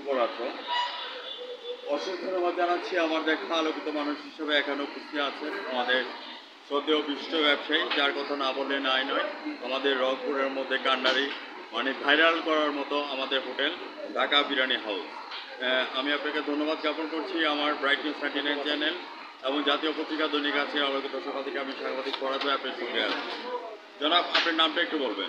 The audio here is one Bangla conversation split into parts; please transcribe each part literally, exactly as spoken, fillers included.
শুভরাত্র। অসংখ্য ধন্যবাদ জানাচ্ছি আমার দেখা আলোকিত মানুষ হিসেবে এখানে উপস্থিত আছেন আমাদের শ্রদ্ধেয় বিশিষ্ট ব্যবসায়ী, যার কথা না বললে নাই নয়। আমাদের রংপুরের মধ্যে কান্ডারি মানে ভাইরাল করার মতো আমাদের হোটেল ঢাকা বিরিয়ানি হাউস। আমি আপনাকে ধন্যবাদ জ্ঞাপন করছি আমার bright news thirty nine channel এবং জাতীয় পত্রিকা দৈনিক আছে আলোকিত সভা থেকে আমি সাংবাদিক পড়াত আপনার সঙ্গে আছি। জনাব, আপনার নামটা একটু বলবেন।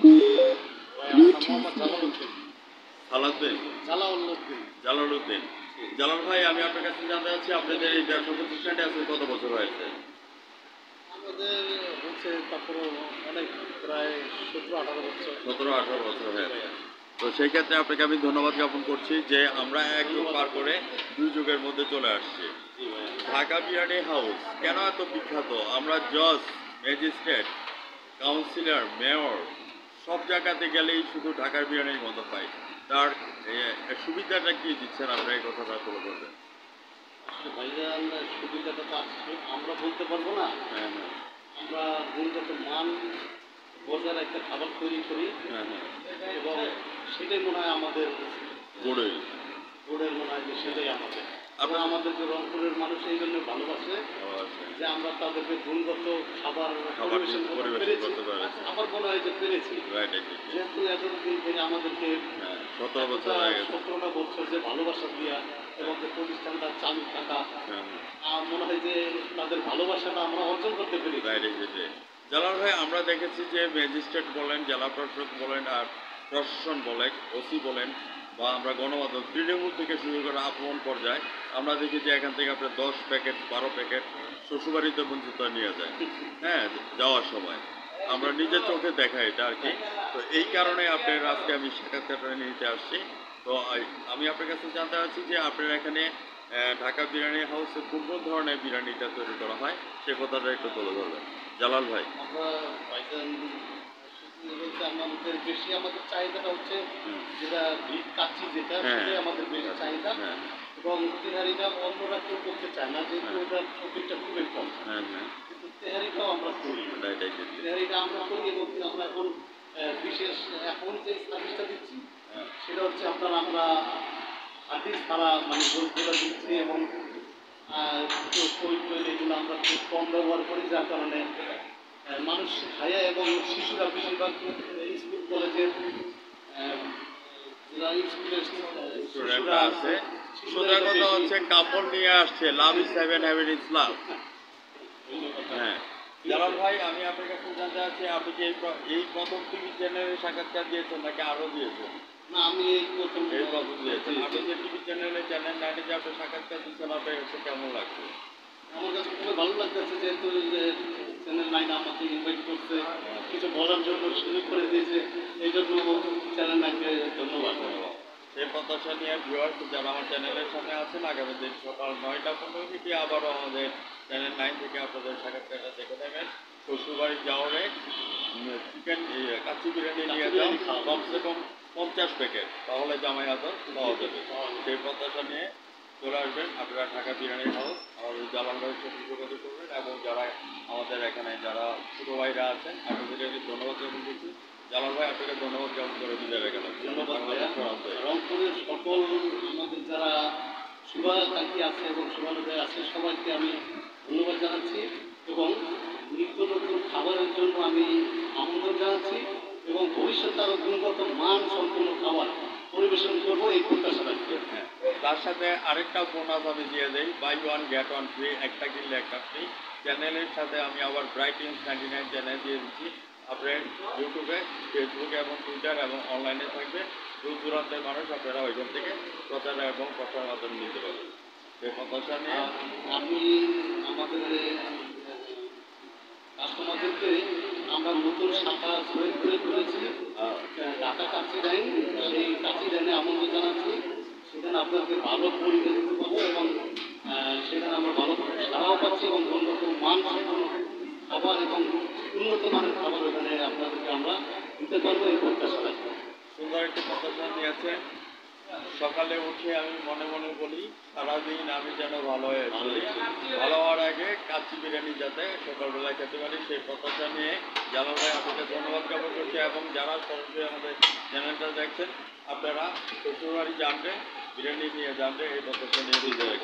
সালাউদ্দিন জালালউদ্দিন। জালাল ভাই, আমি আপনার কাছে জানতে চাচ্ছি আপনাদের এই ব্যবসা প্রতিষ্ঠানটি আসলে কত বছর হয়েছে? আমাদের হচ্ছে তারপর অনেক প্রায় সতেরো আঠারো বছর সতেরো আঠারো বছর হয়েছে। তো সেই ক্ষেত্রে আপনাকে আমি ধন্যবাদ জ্ঞাপন করছি যে আমরা এক যুগ পার করে দুই যুগের মধ্যে চলে আসছি। ঢাকা বিরিয়ানি হাউস কেন এত বিখ্যাত? আমরা জজ, ম্যাজিস্ট্রেট, কাউন্সিলর, মেয়র সব জায়গাতে গেলেই শুধু ঢাকার বিরিয়ানির গন্ধ পাই। তার সুবিধাটা কি দিচ্ছেন আপনার, এই কথাটা তুলে ধরবেন? ভাইজান, সুবিধাটা তো আমরা বলতে পারবো না। হ্যাঁ হ্যাঁ আমরা গুণগত মান বজায় একটা খাবার তৈরি করি। হ্যাঁ হ্যাঁ এবং সেটাই মনে হয় আমাদের গড়ে গড়ের মনে হয় যে সেটাই আমাদের আমরা আমাদেরকে রংপুরের মানুষ এই জন্য ভালোবাসে যে আমরা তাদেরকে গুণগত খাবার পরিবেশন করতে পেরেছি। আমার মনে হয় যে পেরেছি, যেহেতু এতদিন থেকে আমাদেরকে সতেরো বছর সতেরোটা বছর যে ভালোবাসা দিয়া এবং যে প্রতিষ্ঠানটা চালু থাকা, আমার মনে হয় যে তাদের ভালোবাসাটা আমরা অর্জন করতে পেরেছি। জালাল ভাই, আমরা দেখেছি যে ম্যাজিস্ট্রেট বলেন, জেলা প্রশাসক বলেন, আর প্রশাসন বলেন, ওসি বলেন, বা আমরা গণমাধ্যম তৃণমূল থেকে শুরু করে আপন পর্যায়ে আমরা দেখি যে এখান থেকে আপনার দশ প্যাকেট বারো প্যাকেট শ্বশুরবাড়িতে বঞ্চিত নিয়ে যায়। হ্যাঁ, যাওয়ার সময় আমরা নিজের চোখে দেখা এটা আর কি। তো এই কারণে আপনার আজকে আমি সাক্ষাৎকারটা নিতে আসছি। তো আমি আপনার কাছে জানতে চাচ্ছি যে আপনার এখানে ঢাকা বিরিয়ানি হাউসে কোন কোন ধরনের বিরিয়ানিটা তৈরি করা হয় সে কথাটা একটু তুলে ধরবেন জালাল ভাই। আমরা আমাদের বেশি আমাদের চাহিদাটা হচ্ছে যেটা ভিট কাচ্চি, যেটা সেটাই আমাদের বেশি চাহিদা। এবং তেহারিটা অন্যরা কেউ করতে চায় না, যেহেতু ওটার প্রফিটটা খুবই কম। কিন্তু তেহারিটাও আমরা করি, তেহারিটা আমরা করি এবং আমরা এখন বিশেষ এখন যে সার্ভিসটা দিচ্ছি সেটা হচ্ছে আপনার আমরা হাদিস ছাড়া মানে গোলগুলো দিচ্ছি এবং এগুলো আমরা খুব কম ব্যবহার করি, যার কারণে মানুষ খায় এবং শিশুরা বেশিরভাগ স্কুল কলেজের স্টুডেন্টরা আছে সোজা কথা হচ্ছে কাপড় নিয়ে আসছে love is seven heaven Islam. হ্যাঁ জালাল ভাই, আমি আপনার কাছে জানতে চাচ্ছি আপনি কি এই প্রথম টিভি চ্যানেলে সাক্ষাৎকার দিয়েছেন নাকি আরও দিয়েছেন? না, আমি এই প্রথম এই প্রথম দিয়েছেন। আপনি যে টিভি চ্যানেলে চ্যানেল নাইনে যে আপনি সাক্ষাৎকার দিচ্ছেন আপনার হচ্ছে কেমন লাগছে? আমার কাছে খুবই ভালো লাগতেছে, যেহেতু চ্যানেল নাইন আমাকে ইনভাইট করছে, কিছু বলার জন্য সুযোগ করে দিয়েছে, এই জন্য চ্যানেল নাইনকে ধন্যবাদ। সেই প্রত্যাশা নিয়ে ভিউয়ার্স যারা আমার চ্যানেলের সাথে আছেন, আগামী দিন সকাল নয়টা পনেরো থেকে আবারও আমাদের চ্যানেল নাইন থেকে আপনাদের সাক্ষাৎকারটা দেখে নেবেন। শ্বশুরবাড়ি যাওয়ারে চিকেন কাচ্চি বিরিয়ানি নিয়ে যাও কমসে কম পঞ্চাশ প্যাকেট, তাহলে জামাই আদর পাওয়া যাবে। সেই প্রত্যাশা নিয়ে চলে আসবেন আপনারা ঢাকা বিরিয়ানি হাউস, আমাদের জালাল ভাইয়ের সাথে যোগাযোগ করবেন। এবং যারা আমাদের এখানে যারা ছোটো ভাইরা আছেন আপনাদের আমি ধন্যবাদ জ্ঞাপন করছি। জালাল ভাই, আপনাকে ধন্যবাদ জ্ঞাপন করে বিদায় গেলাম। ধন্যবাদ ভাইয়া। রংপুরের সকল আমাদের যারা শুভাকাঙ্ক্ষী আছে এবং শুভানুযায়ী আছে সবাইকে আমি ধন্যবাদ জানাচ্ছি এবং নিত্য নতুন খাবারের জন্য আমি আমন্ত্রণ জানাচ্ছি এবং ভবিষ্যতে আরও গুণগত মান সম্পন্ন খাবার পরিবেশন করবো এই প্রত্যাশা রাখছি। হ্যাঁ, তার সাথে আরেকটা বোনাস আমি দিয়ে দিই, buy one get one free, একটা কিনলে একটা ফ্রি। চ্যানেলের সাথে আমি আবার bright news ninety nine channel দিয়ে দিচ্ছি। আপনার ইউটিউবে, ফেসবুকে এবং টুইটার এবং অনলাইনে থাকবে। দূর দূরান্তের মানুষ আপনারা ওইখান থেকে প্রচার এবং প্রচার মাধ্যমে নিতে পারবেন। সেই প্রত্যাশা নিয়ে আমি আমাদের কাস্টমারদেরকে আমরা নতুন শাখা জয়েন করে করেছি ঢাকা কাচ্চি ডাইন, সেই কাচ্চি ডাইনে আমন্ত্রণ জানাচ্ছি। সেখানে আপনাকে ভালো পরিবেশ দিতে পারবো এবং সেখানে আমরা ভালো সারাও পাচ্ছি এবং উন্নত মান সম্পন্ন খাবার এবং উন্নত মানের খাবার ওখানে আপনাদেরকে আমরা দিতে পারবো এই প্রত্যাশা রাখবো। সুন্দর একটি প্রত্যাশা নিয়েছে। সকালে উঠে আমি মনে মনে বলি সারাদিন আমি যেন ভালো হয়ে চলি, ভালো হওয়ার আগে কাচ্চি বিরিয়ানি যাতে সকালবেলায় খেতে পারি সেই প্রত্যাশা নিয়ে জালাল ভাই আপনাকে ধন্যবাদ জ্ঞাপন করছি। এবং যারা সরাসরি আমাদের চ্যানেলটা দেখছেন আপনারা শ্বশুরবাড়ি জানবেন বিরিয়ানি নিয়ে জানলে এই প্রত্যাশা নিয়ে দিতে হবে